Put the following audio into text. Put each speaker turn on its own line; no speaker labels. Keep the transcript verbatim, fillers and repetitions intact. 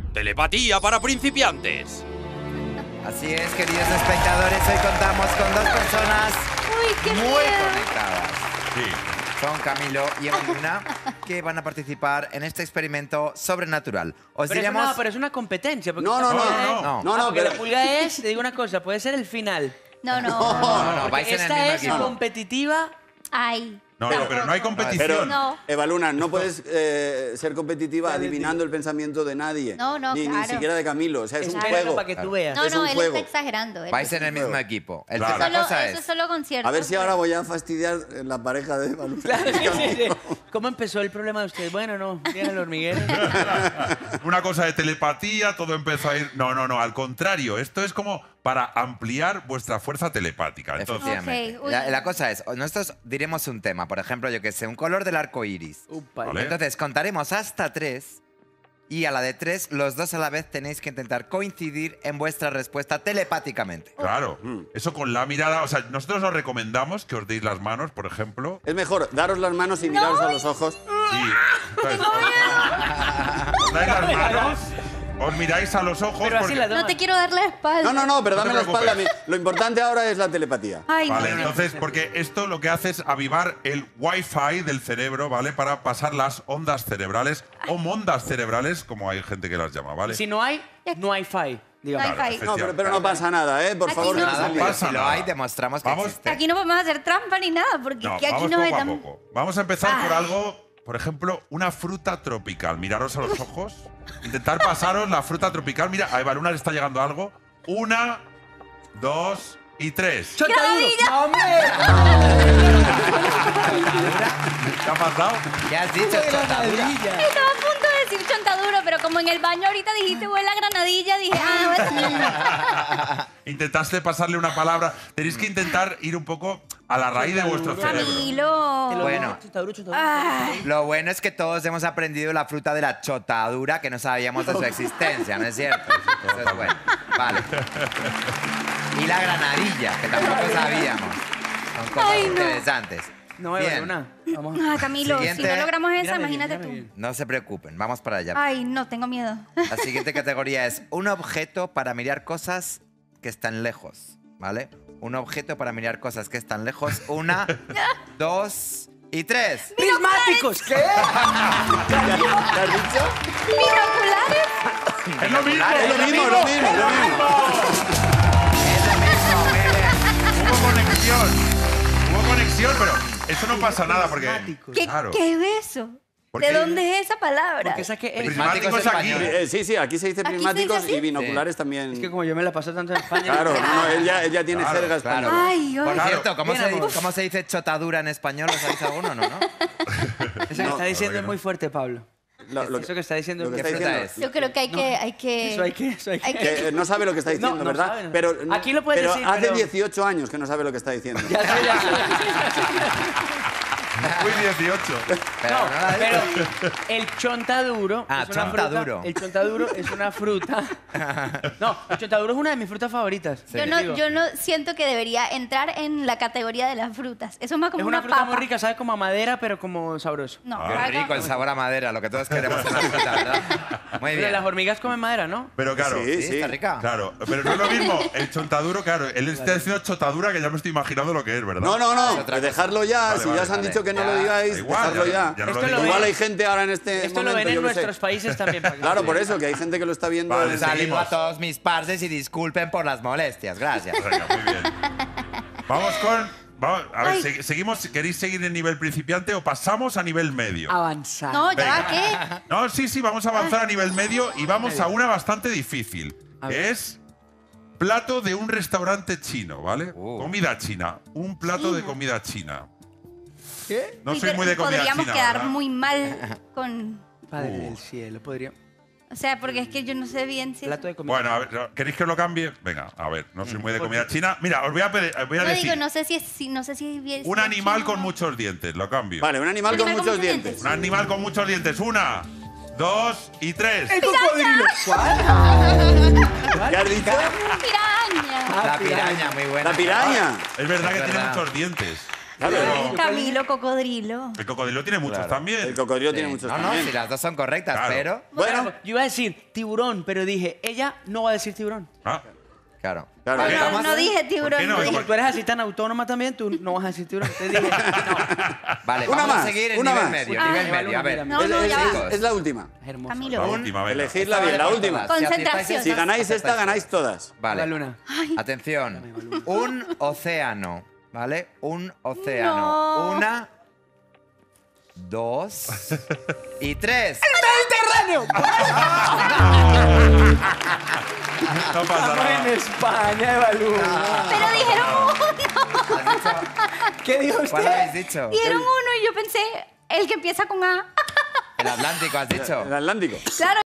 Telepatía para principiantes.
Así es, queridos espectadores, hoy contamos con dos personas
Uy, qué
muy
miedo.
conectadas.
Sí.
Son Camilo y Evaluna, que van a participar en este experimento sobrenatural. Os
Pero,
diremos...
es una, pero es una competencia. porque
No, no,
esta
no,
pulga
no,
es-
no.
No,
Ah,
no,
porque
pero...
la pulga es, te digo una cosa, puede ser el final.
No, no.
No, no, no,
Porque
vais en el
esta
mismo
es
equipo.
competitiva.
Ay.
No, no, pero no hay competición.
No.
Evaluna, no puedes eh, ser competitiva adivinando el pensamiento de nadie.
No, no,
ni, ni
claro.
siquiera de Camilo. O sea, es un
Espera,
juego.
para que tú veas.
No,
Es
no,
un
él
juego.
está exagerando. él
Vais
está-
en el mismo equipo. El
Claro.
la
Solo-
cosa
eso
es...
es solo concierto.
A ver si ahora voy a fastidiar la pareja de Evaluna.
Claro, sí, sí, sí. ¿Cómo empezó el problema de ustedes? Bueno, no, viene el hormiguero.
Una cosa de telepatía, todo empezó a ir... No, no, no, al contrario. Esto es como para ampliar vuestra fuerza telepática. Entonces,
Efectivamente.
Ok, uy.
la, la cosa es, nosotros diremos un tema, por ejemplo, yo que sé, un color del arco iris.
Upa.
Vale.
Entonces contaremos hasta tres y a la de tres, los dos a la vez tenéis que intentar coincidir en vuestra respuesta telepáticamente.
claro, eso con la mirada... O sea, nosotros os recomendamos que os deis las manos, por ejemplo.
Es mejor daros las manos y miraros a los ojos.
Y, ¿sabes? Os dais las manos, os miráis a los ojos...
Pero así
porque-
la
No
dama.
te quiero dar la espalda.
No, no, no, pero
No te
dame la espalda a mí.
preocupes.
Lo importante ahora es la telepatía.
Ay,
Vale,
no.
entonces, porque esto lo que hace es avivar el wifi del cerebro, ¿vale? Para pasar las ondas cerebrales o mondas cerebrales, como hay gente que las llama, ¿vale?
Si no hay, no hay fi. Digamos.
No hay fi.
No, pero, pero no pasa nada, ¿eh? Por
Aquí
favor,
no.
no
Nada,
se
pero
líen.
pasa
si lo
nada.
hay, demostramos que
Vamos.
existe.
Aquí no podemos hacer trampa ni nada, porque
No,
que aquí
vamos
no
poco a
estamos.
poco. Vamos a empezar por
Ay.
algo, por ejemplo, una fruta tropical. Miraros a los ojos. Intentar pasaros la fruta tropical. Mira, a Evaluna le está llegando algo. Una, dos y tres.
¡No, hombre!
¿Qué ha pasado?
¿Qué has dicho, chotadura?
Estaba a punto de decir chontaduro, pero como en el baño ahorita dijiste vuela granadilla, dije, ah,
Intentaste pasarle una palabra. Tenéis que intentar ir un poco a la raíz de vuestro cerebro.
Camilo.
Te lo
Bueno.
digo, chotaduro, chotaduro.
Ay.
Lo bueno es que todos hemos aprendido la fruta de la chotadura que no sabíamos de su existencia, ¿no es cierto? Eso es bueno. Vale. Y la granadilla, que tampoco sabíamos. Son cosas
Ay, no.
interesantes.
No,
Bien.
Evaluna. Vamos.
Ah, Camilo,
Siguiente.
si no logramos esa,
Mírame bien,
imagínate
mírame
tú.
bien.
No se preocupen, vamos para allá.
Ay, no, tengo miedo.
La siguiente categoría es un objeto para mirar cosas que están lejos, ¿vale? Un objeto para mirar cosas que están lejos. Una, dos y tres.
¡Prismáticos! ¿Qué?
¿Qué has dicho?
¿Binoculares?
Es lo mismo,
Es lo mismo, lo mismo, lo mismo.
Hubo conexión. Hubo conexión, pero eso no pasa nada porque.
Prismáticos.
¿Qué,
Claro.
¿Qué es eso?
¿Por
¿De
qué?
dónde es esa palabra?
Porque esa que es.
Prismáticos
es
aquí.
español.
Eh, sí, sí, aquí se dice
¿Aquí se
prismáticos
dice así?
y binoculares también.
Es que como yo me la paso tanto en España.
Claro, no, no, ella, ella tiene
Claro,
jerga
claro.
española.
Ay,
Por
ay.
Claro.
cierto, ¿cómo
Bien,
se,
amor.
¿cómo se dice chotadura en español? ¿Lo sabéis alguno, no? no?
Eso que está diciendo es muy fuerte, Pablo.
Lo- lo
Eso que está diciendo
lo que
es
está
¿Qué fruta
diciendo.
es?
Yo creo que hay que... Hay que...
Eso hay que. Eso hay que.
Hay que-
Que eh, no sabe lo que está diciendo,
no
¿verdad?
sabe, no.
Pero,
Aquí lo puedes
pero
decir,
hace
pero-
dieciocho años que no sabe lo que está diciendo.
Ya sé, ya sé.
Fui dieciocho.
Pero
No,
no la
pero
digo.
el chontaduro.
Ah,
es una
chontaduro.
fruta- el chontaduro es una fruta. No, el chontaduro es una de mis frutas favoritas.
Yo no, yo no siento que debería entrar en la categoría de las frutas. Eso es más como
Es una
una,
fruta
papa.
muy rica, sabe como a madera, pero como sabroso.
No,
Qué
sabe
rico
como-
el sabor a madera, lo que todos queremos en la fruta, ¿verdad? Muy
Pero
bien.
las hormigas comen madera, ¿no?
Pero claro.
Sí,
Sí, está rica.
Claro, pero no es lo mismo el chontaduro, claro. Él está diciendo chotadura, que ya me estoy imaginando lo que es, ¿verdad?
No, no,
Es
no,
otra
que
cosa.
dejarlo ya.
Vale,
si
vale,
ya os han
vale.
dicho que no
Ya.
lo
Da
digáis,
igual,
dejadlo
ya-
ya.
ya no
Esto
lo
lo
digo.
Igual
ven-
hay gente ahora en este
Esto lo
momento,
ven en
yo qué sé.
nuestros países también. para que
Claro,
lo
por
sepan.
eso, que hay gente que lo está viendo.
Vale,
en-
sí.
Salimos a
Seguimos.
todos mis parces y disculpen por las molestias. Gracias.
Venga, muy bien. Vamos con. Vamos, a ver,
Ay.
se- seguimos. ¿Queréis seguir en nivel principiante o pasamos a nivel medio?
Avanzar.
No, ya va,
Venga.
¿qué?
No, sí, sí, vamos a avanzar a nivel medio y vamos a una bastante difícil.
A
Que
ver.
es plato de un restaurante chino, ¿vale?
Uh.
Comida china. Un plato de comida china.
¿Qué?
No
Sí,
soy
pero
muy de comida
Podríamos
china,
quedar
¿verdad?
muy mal con...
Padre
Uh.
del cielo, podría.
O sea, porque es que yo no sé bien si...
Plato de comida.
Bueno, a ver, ¿queréis que lo cambie? Venga, a ver, no soy muy de comida china. Mira, os voy a, pedir- os voy a
No
decir
digo, no sé si es... si- no sé si bien- si
un
es
animal
chino
con
o-
muchos dientes, lo cambio.
Vale, un animal
Un
con
animal
muchos
con muchos
dientes.
Un animal con muchos dientes. Una, dos y tres.
¡El cocodrilo! ¿Cuál?
¿Qué has dicho?
¡Piraña!
La piraña, muy buena.
La piraña.
Es verdad que
Es
tiene
verdad.
muchos dientes.
Claro,
Pero-
Camilo, cocodrilo.
El cocodrilo tiene muchos también.
el cocodrilo
Sí.
tiene muchos
No, no,
también.
si las dos son correctas,
Claro.
pero...
Bueno,
Yo iba a decir tiburón, pero dije, ella no va a decir tiburón.
Ah,
Claro.
Claro.
Vale,
¿Qué?
No,
vamos a
no
hacer-
dije
¿Por
tiburón.
qué no?
no dije-
Como tú eres así tan autónoma también, tú no vas a decir tiburón. Te dije, no.
Vale,
Una
vamos
más,
a seguir en
una
nivel
más.
medio.
Ah.
nivel
Eva
medio, a ver.
Luna,
No,
es,
no,
es-
ya
es-
va.
es la última.
Es hermoso.
Camilo.
la
Un-
última, venga.
Elegir la
Esta
bien, la
vale por
última.
todas. Si
Concentración.
aciertáis
Si
esta,
ganáis esta,
aceptáis
ganáis todas.
Eva
Vale.
Luna.
Atención. Un océano, ¿vale? Un océano.
No.
Una, dos y tres.
No pasa
Estamos en
nada.
España, Eva Luna.
Pero dijeron uno.
¿Has dicho-
¿Qué dijo
¿Cuál
usted?
habéis dicho?
Dijeron uno y yo pensé, el que empieza con A.
El Atlántico, has dicho.
El Atlántico.
Claro.